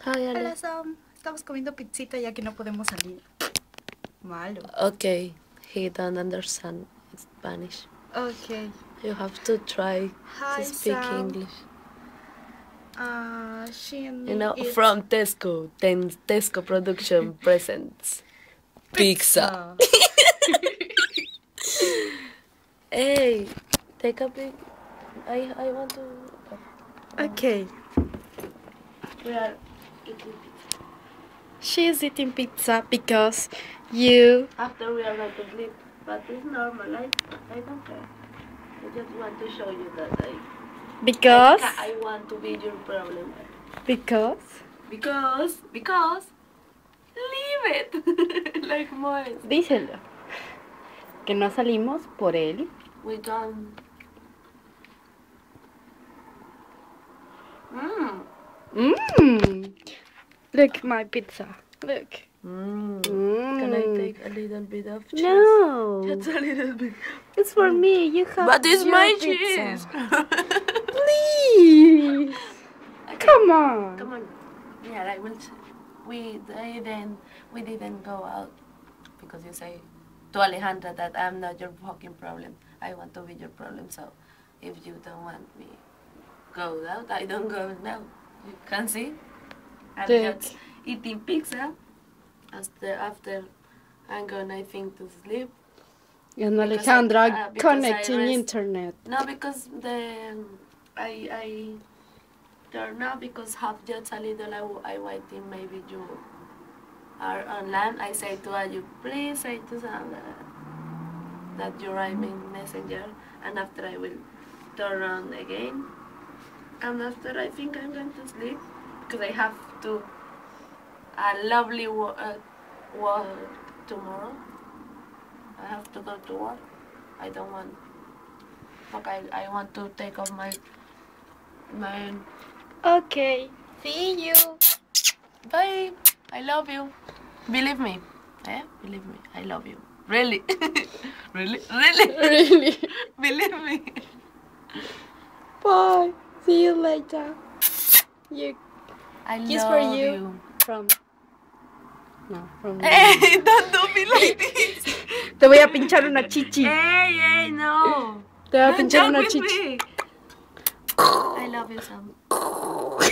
Hi, Ale. Hola, Sam. Estamos comiendo pizzita ya que no podemos salir. Malo. Okay, he don't understand Spanish. Okay. You have to try Hi, to speak Sam. English. She and me You know, eat from Tesco, Tesco Production presents pizza. Hey, take a big. I want to. Okay. We are eating pizza. She's eating pizza because you... After we are going to sleep, but it's normal. I don't care. I just want to show you that Because... I want to be your problem. Because... Because leave it. Like Moes. Díselo. Que no salimos por él. We don't. Look, my pizza. Look. Can I take a little bit of cheese? No. Just a little bit. It's for me. You have But it's your my pizza. cheese. Please. Okay. Come on. Come on. Yeah, I will. We didn't go out because you say to Alejandra that I'm not your fucking problem. I want to be your problem. So if you don't want me go out, I don't go now. You can see. I'm Look. just eating pizza. After I'm gonna, I think, to sleep. And Because Alejandra because connecting I rest. internet. No, because I turn off because have just a little. I waiting maybe you are online. I say to you, please say to Sam that you write me messenger, and after I will turn on again, and after I think I'm going to sleep because I have to a lovely work tomorrow. I have to go to work. I don't want. Okay, I want to take off my. Okay. See you. Bye. I love you. Believe me. Believe me. I love you. Really. Really. Really. Believe me. Bye. See you later. You. I Kiss love for you. you. From. No, from. Hey, don't do me like this. Te voy a pinchar una chichi. Hey, no. Te voy a Don't pinchar joke una with chichi. me. I love you, Sam.